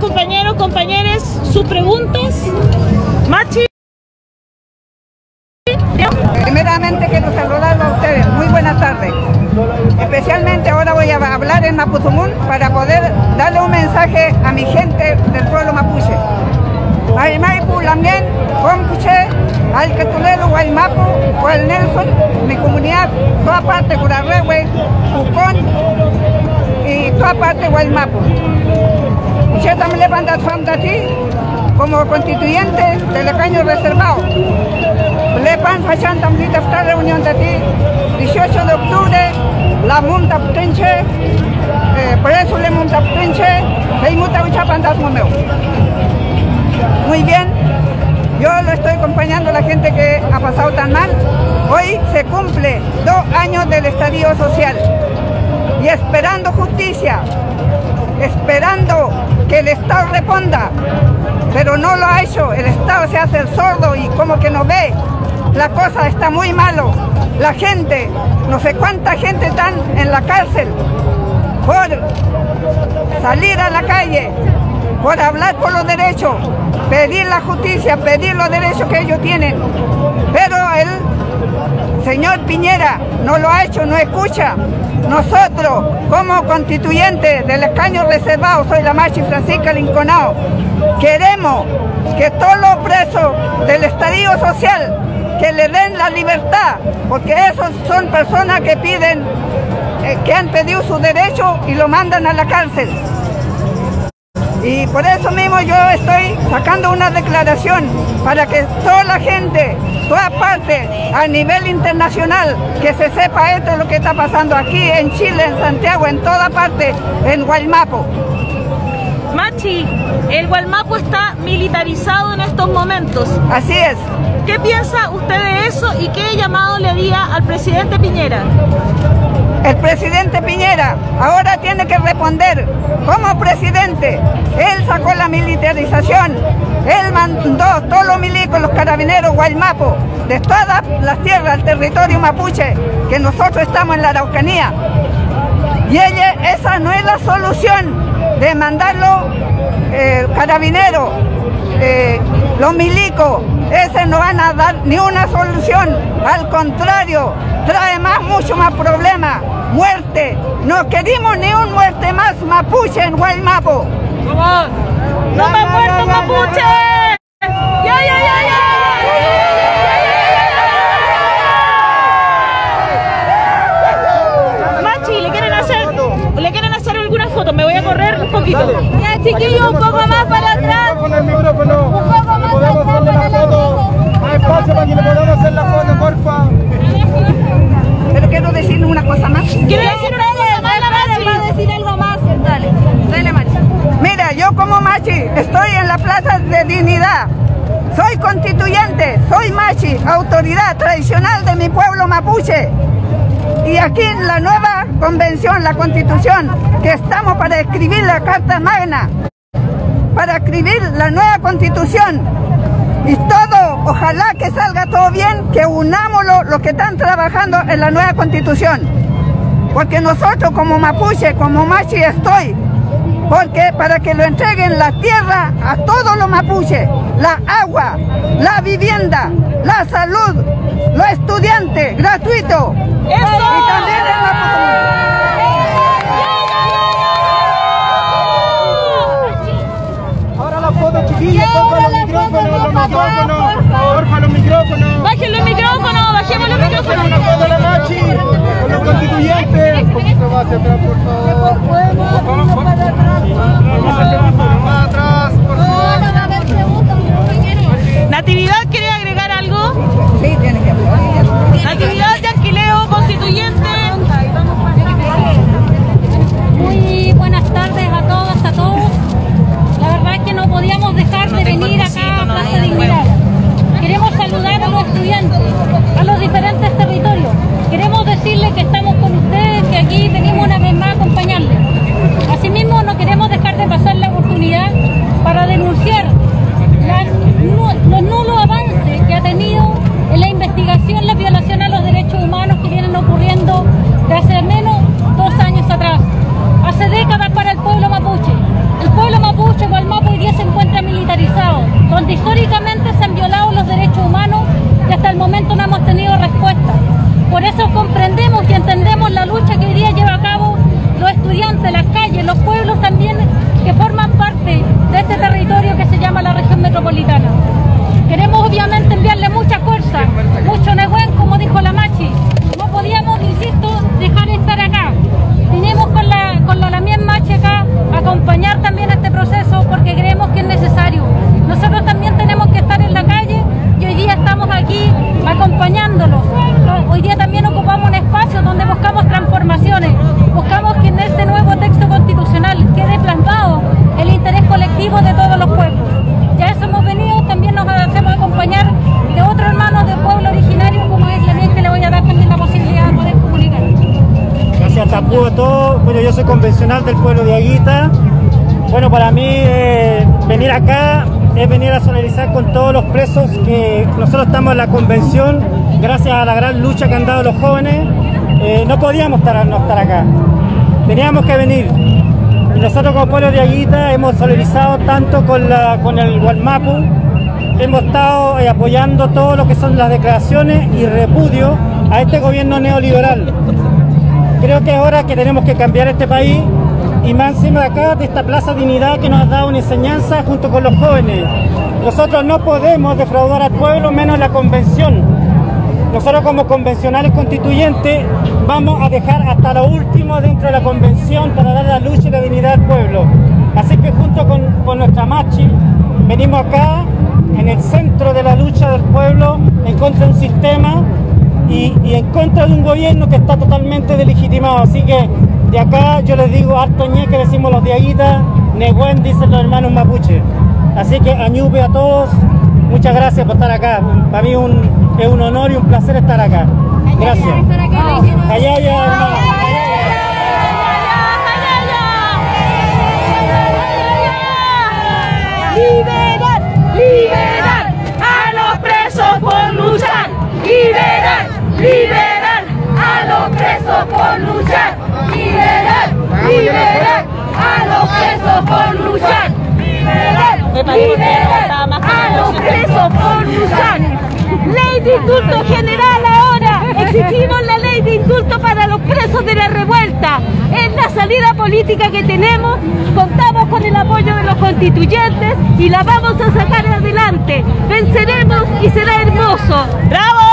compañeros, compañeras, sus preguntas. Machi. Primeramente quiero saludarlos a ustedes, muy buenas tardes. Especialmente ahora voy a hablar en Mapuzungún para poder darle un mensaje a mi gente del pueblo mapuche. Aymaipu Lamien, Compuche, Alcatulelo, Guaymapu, Guay Nelson, mi comunidad, toda parte Curarrehue, Pucón y toda parte Guaymapu. Yo también levanta ti como constituyente del escaño reservado. Lepan Fachan también esta reunión de ti, 18 de octubre, la Munta Putenche, por eso le Munta Putenche, le Muta Uchapandas Momeo. Muy bien, yo lo estoy acompañando a la gente que ha pasado tan mal. Hoy se cumple 2 años del estallido social y esperando justicia, esperando que el Estado responda, pero no lo ha hecho. El Estado se hace el sordo y como que no ve. La cosa está muy malo. La gente, no sé cuánta gente están en la cárcel por salir a la calle, por hablar por los derechos, pedir la justicia, pedir los derechos que ellos tienen. Pero el señor Piñera no lo ha hecho, no escucha. Nosotros, como constituyentes del escaño reservado, soy la Machi Francisca Linconao, queremos que todos los presos del estallido social que le den la libertad, porque esos son personas que piden, que han pedido su derecho y lo mandan a la cárcel. Y por eso mismo yo estoy sacando una declaración para que toda la gente, toda parte, a nivel internacional, que se sepa esto es lo que está pasando aquí en Chile, en Santiago, en toda parte, en Guaymapu. Machi, el Guaymapu está militarizado en estos momentos. Así es. ¿Qué piensa usted de eso y qué llamado le haría al presidente Piñera? El presidente Piñera ahora tiene que responder como presidente. Él sacó la militarización, él mandó todos los milicos, los carabineros Guaymapu, de todas las tierras, el territorio mapuche, que nosotros estamos en la Araucanía. Y esa no es la solución de mandarlo carabineros, los milicos. Ese no van a dar ni una solución, al contrario, trae mucho más problemas, muerte. No queremos ni un muerte más mapuche en Guaymapu. ¡Vamos! ¡No me muerto mapuche! ¡Ya! Machi, ¿le quieren hacer alguna foto? Me voy a correr un poquito. Ya, chiquillos, un poco más para atrás. Con el micrófono. Un poco más Podemos hacerle la foto. Hay espacio para que le podamos hacer la foto, porfa. Pero quiero decirle una cosa más. ¿Quiere decir una cosa más, la Machi? Va a decir algo más. Dale, Machi. Mira, yo como Machi estoy en la Plaza de Dignidad. Soy constituyente, soy Machi, autoridad tradicional de mi pueblo mapuche. Y aquí en la nueva convención, la constitución, que estamos para escribir la Carta Magna, para escribir la nueva constitución. Y todo, ojalá que salga todo bien, que unamos los que están trabajando en la nueva constitución. Porque nosotros como mapuche, como Machi estoy, porque para que lo entreguen la tierra a todos los mapuches, la agua, la vivienda, la salud, los estudiantes, gratuito. ¡Eso! Y también en Ahora la foto, chiquillos, porfa los micrófonos. Porfa los micrófonos. Bájenle el micrófono, bajemos los micrófonos. Una foto de la Machi con los constituyentes. Un poquito más hacia atrás, por favor. Más atrás, por favor. Natividad, ¿quiere agregar algo? Sí, tiene que hablar. Natividad de Alquileo, constituyente. Muy buenas tardes a todas, a todos. La verdad es que no podíamos dejar de venir acá a Plaza Dignidad. Queremos saludar a los estudiantes, a los diferentes territorios. Queremos decirles que estamos con ustedes, que aquí venimos una vez más a acompañarles. Asimismo, no queremos dejar de pasar convencional del pueblo de Aguita. Bueno, para mí venir acá es venir a solidarizar con todos los presos que nosotros estamos en la convención, gracias a la gran lucha que han dado los jóvenes. No podíamos no estar acá, teníamos que venir. Y nosotros como pueblo de Aguita hemos solidarizado tanto con el Gualmapu, hemos estado apoyando todo lo que son las declaraciones y repudio a este gobierno neoliberal. Creo que es hora que tenemos que cambiar este país, y más encima de acá, de esta Plaza Dignidad que nos ha dado una enseñanza junto con los jóvenes. Nosotros no podemos defraudar al pueblo, menos en la convención. Nosotros como convencionales constituyentes vamos a dejar hasta lo último dentro de la convención para dar la lucha y la dignidad al pueblo. Así que junto con nuestra Machi venimos acá en el centro de la lucha del pueblo en contra de un sistema y en contra de un gobierno que está totalmente delegitimado. Así que de acá yo les digo harto ñe, que decimos los de Aguita, negüen dicen los hermanos mapuche. Así que añupe a todos, muchas gracias por estar acá. Para mí es un honor y un placer estar acá. Gracias. Ayaya, hermano. Liberar, liberar a los presos por luchar. Liberar, liberar a los presos por luchar. Liberar, liberar a los presos por luchar. Liberar, liberar a los presos por luchar. Ley de indulto general ahora. Exigimos la ley de indulto para los presos de la revuelta. Es la salida política que tenemos. Contamos con el apoyo de los constituyentes y la vamos a sacar adelante. Venceremos y será hermoso. ¡Bravo!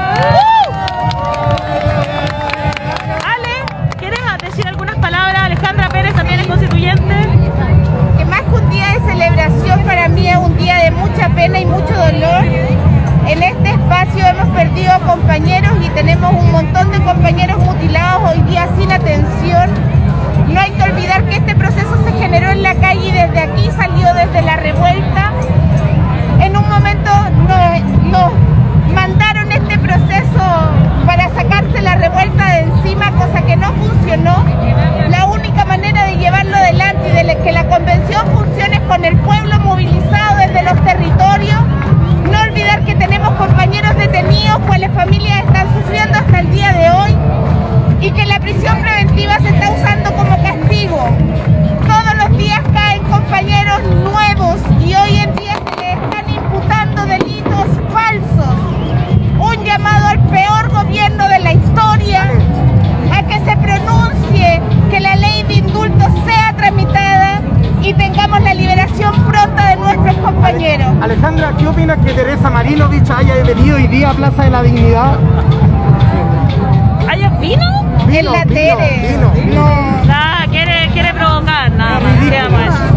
Ale, ¿quieres decir algunas palabras? Alejandra Pérez también es constituyente. Que más que un día de celebración, para mí es un día de mucha pena y mucho dolor. En este espacio hemos perdido compañeros y tenemos un montón de compañeros mutilados hoy día sin atención. No hay que olvidar que este proceso se generó en la calle y desde aquí salió desde la revuelta. En un momento nos mandaron este proceso para sacarse la revuelta de encima, cosa que no funcionó. La única manera de llevarlo adelante y de que la convención funcione es con el pueblo movilizado desde los territorios. No olvidar que tenemos compañeros detenidos, cuales familias están sufriendo hasta el día de hoy, y que la prisión preventiva se está usando como castigo. Todos los días caen compañeros nuevos y hoy en día se les están imputando delitos falsos. Un llamado al peor gobierno de la historia a que se pronuncie, que la ley de indulto sea tramitada y tengamos la liberación pronta de nuestros compañeros. Alejandra, ¿qué opinas que Teresa Marinovich haya venido hoy día a Plaza de la Dignidad? ¿Hay vino? En la tele. Vino. Nada, quiere provocar, nada más.